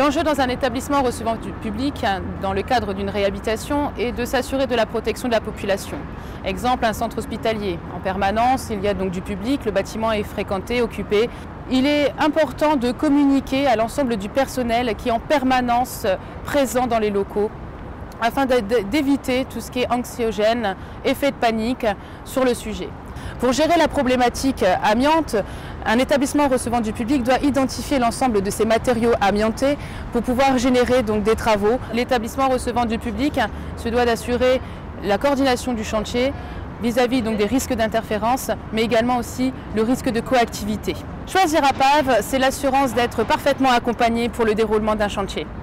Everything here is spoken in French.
L'enjeu dans un établissement recevant du public, dans le cadre d'une réhabilitation, est de s'assurer de la protection de la population. Exemple, un centre hospitalier. En permanence, il y a donc du public, le bâtiment est fréquenté, occupé. Il est important de communiquer à l'ensemble du personnel qui est en permanence présent dans les locaux, afin d'éviter tout ce qui est anxiogène, effet de panique sur le sujet. Pour gérer la problématique amiante, un établissement recevant du public doit identifier l'ensemble de ces matériaux amiantés pour pouvoir générer donc des travaux. L'établissement recevant du public se doit d'assurer la coordination du chantier vis-à-vis donc des risques d'interférence, mais également aussi le risque de coactivité. Choisir APAV, c'est l'assurance d'être parfaitement accompagné pour le déroulement d'un chantier.